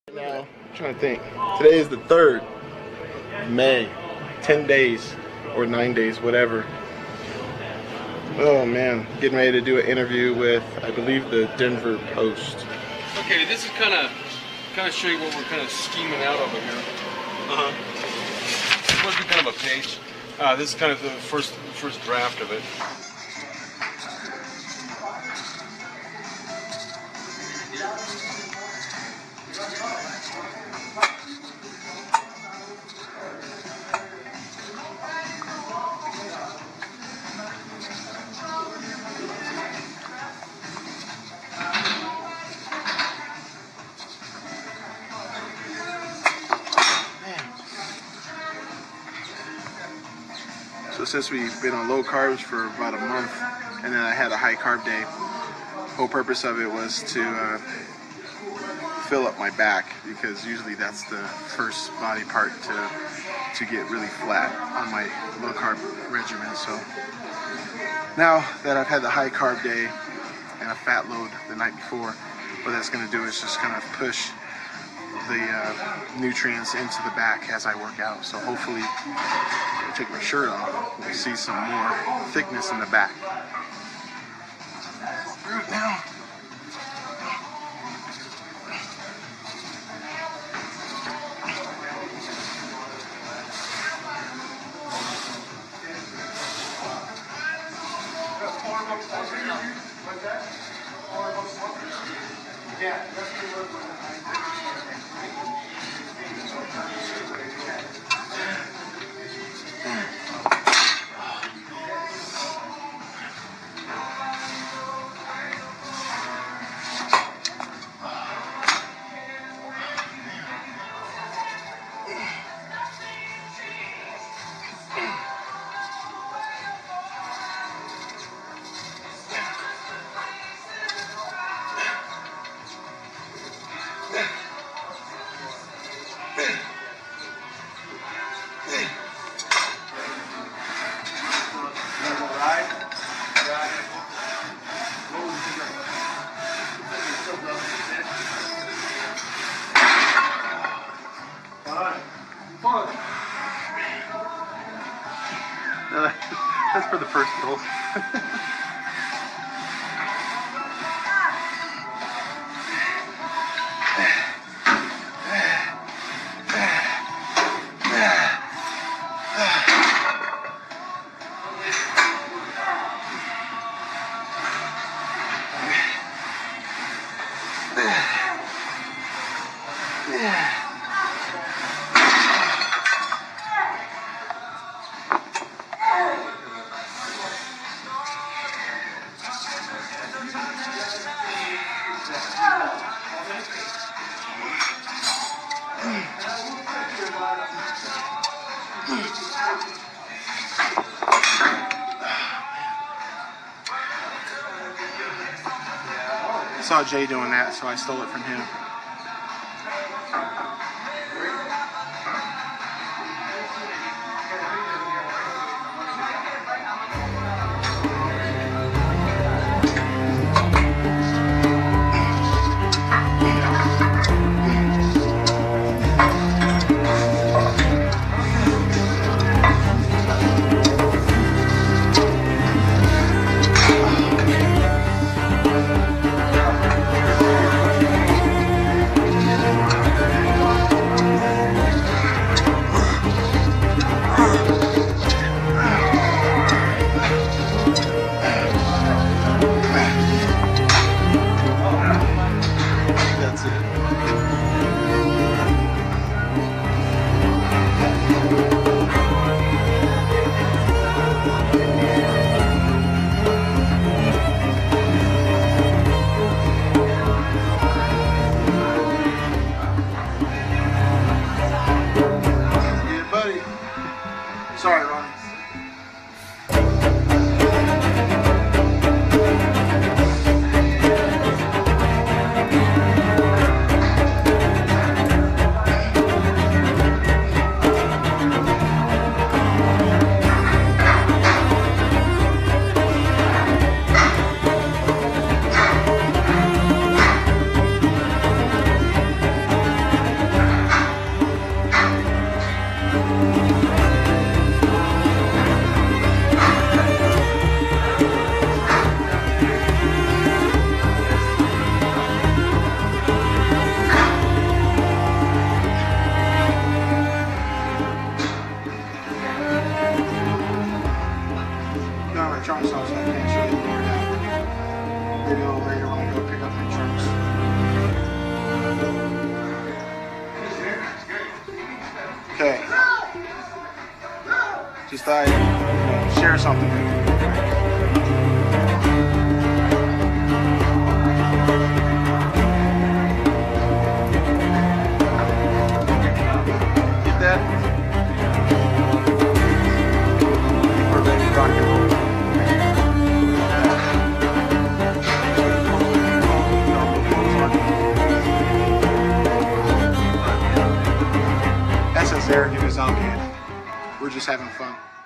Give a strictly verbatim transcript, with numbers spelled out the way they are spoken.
Now, I'm trying to think. Today is the third of May. ten days or nine days, whatever. Oh man, getting ready to do an interview with, I believe, the Denver Post. Okay, this is kind of kind of show you what we're kind of scheming out over here. Uh huh. It's supposed to be kind of a page. Uh, this is kind of the first first draft of it. So since we've been on low carbs for about a month, and then I had a high carb day, whole purpose of it was to uh, fill up my back, because usually that's the first body part to to get really flat on my low carb regimen. So now that I've had the high carb day and a fat load the night before, what that's going to do is just kind of push the uh, nutrients into the back as I work out. So hopefully, I'll take my shirt off, we'll see some more thickness in the back. Through it now. Yeah. That's for the first goal. I saw Jay doing that, so I stole it from him. Just thought I'd, you know, share something with you. Get that? We're ready to rock and roll. That's us there, give us all good. We're just having fun.